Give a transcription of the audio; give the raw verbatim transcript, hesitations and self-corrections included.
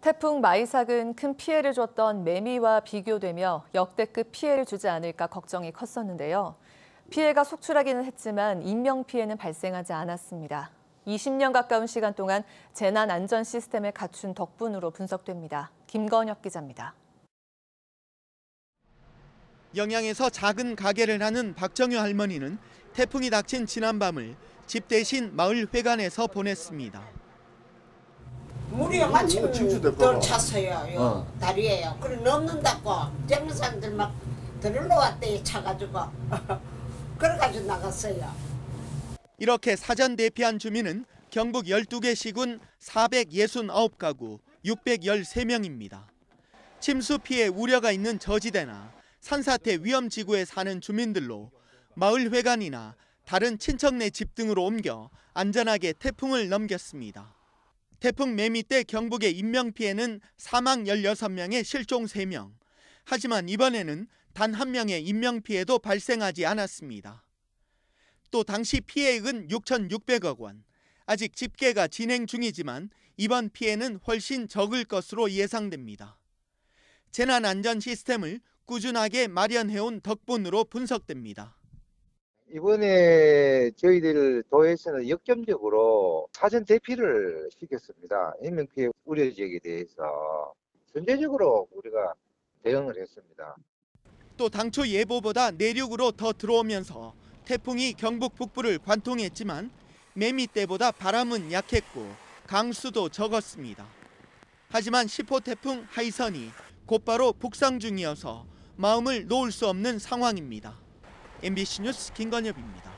태풍 마이삭은 큰 피해를 줬던 매미와 비교되며 역대급 피해를 주지 않을까 걱정이 컸었는데요. 피해가 속출하기는 했지만 인명피해는 발생하지 않았습니다. 이십 년 가까운 시간 동안 재난 안전 시스템을 갖춘 덕분으로 분석됩니다. 김건혁 기자입니다. 영양에서 작은 가게를 하는 박정효 할머니는 태풍이 닥친 지난밤을 집 대신 마을 회관에서 보냈습니다. 물이 마침 또 찼어요. 요 어. 다리에요. 그래 넘는다고 정상들 막 들으러 왔대 차가지고 그래가지고 나갔어요. 이렇게 사전 대피한 주민은 경북 열두 개 시군 사백육십구 가구 육백십삼 명입니다. 침수 피해 우려가 있는 저지대나 산사태 위험 지구에 사는 주민들로 마을 회관이나 다른 친척네 집 등으로 옮겨 안전하게 태풍을 넘겼습니다. 태풍 매미 때 경북의 인명피해는 사망 열여섯 명에 실종 세 명. 하지만 이번에는 단 한 명의 인명피해도 발생하지 않았습니다. 또 당시 피해액은 육천육백억 원. 아직 집계가 진행 중이지만 이번 피해는 훨씬 적을 것으로 예상됩니다. 재난안전 시스템을 꾸준하게 마련해온 덕분으로 분석됩니다. 이번에 저희들 도에서는 역점적으로 사전 대피를 시켰습니다. 인명피해 우려 지역에 대해서 선제적으로 우리가 대응을 했습니다. 또 당초 예보보다 내륙으로 더 들어오면서 태풍이 경북 북부를 관통했지만 매미 때보다 바람은 약했고 강수도 적었습니다. 하지만 십 호 태풍 하이선이 곧바로 북상 중이어서 마음을 놓을 수 없는 상황입니다. 엠비씨 뉴스 김건엽입니다.